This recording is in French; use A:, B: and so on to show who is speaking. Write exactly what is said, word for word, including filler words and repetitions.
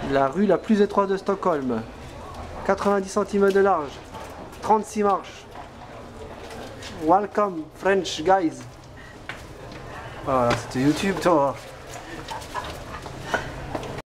A: La rue la plus étroite de Stockholm. quatre-vingt-dix centimètres de large. trente-six marches. Welcome French guys. Voilà, c'était YouTube toi.